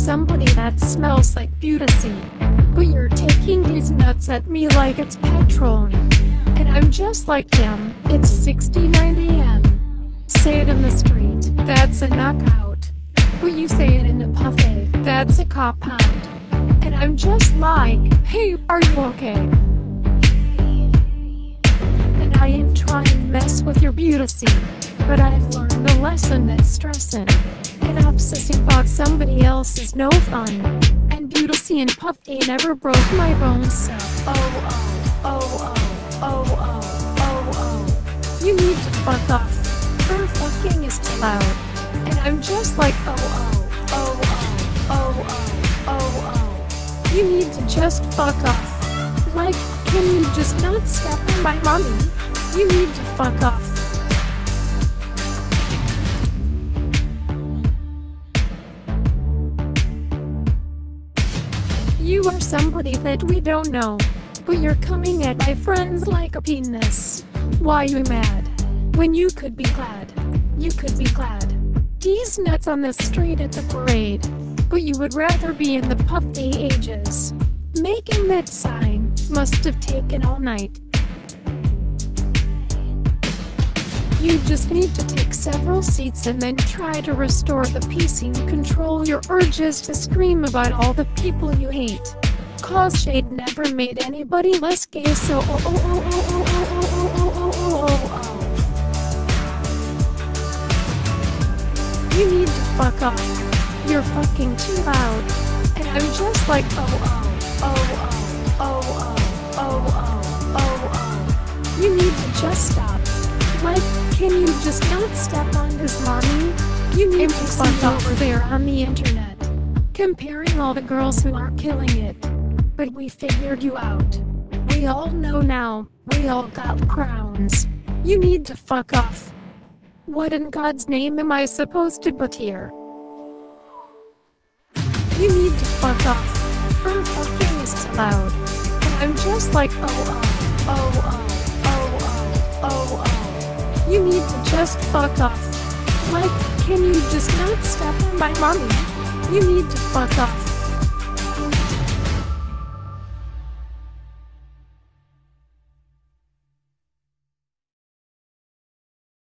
somebody that smells like Beauty, but you're taking these nuts at me like it's Patron. And I'm just like, damn, it's 6:09 a.m. Say it in the street, that's a knockout. But you say it in a buffet, that's a cop-out. And I'm just like, hey, are you okay? And I ain't trying to mess with your Beauty, but I've learned the lesson that stressing and obsessing about somebody else is no fun. And Beauty and Puffy never broke my bones, so you need to fuck off. Her fucking is too loud. And I'm just like, you need to just fuck off. Like, can you just not step on my mommy? You need to fuck off. You are somebody that we don't know, but you're coming at my friends like a penis. Why you mad? When you could be glad. You could be glad. These nuts on the street at the parade, but you would rather be in the Puffy ages. Making that sign must have taken all night. You just need to take several seats and then try to restore the peace and control your urges to scream about all the people you hate. Cause shade never made anybody less gay, so you need to fuck off. You're fucking too loud. And I'm just like, you need to just stop. Like, can you just not step on his mommy? You need to fuck over there on the internet, comparing all the girls who are killing it. But we figured you out. We all know now, we all got crowns. You need to fuck off. What in God's name am I supposed to put here? You need to fuck off. Her fucking is too loud. And I'm just like, you need to just fuck off. Like, can you just not step on my mommy? You need to fuck off.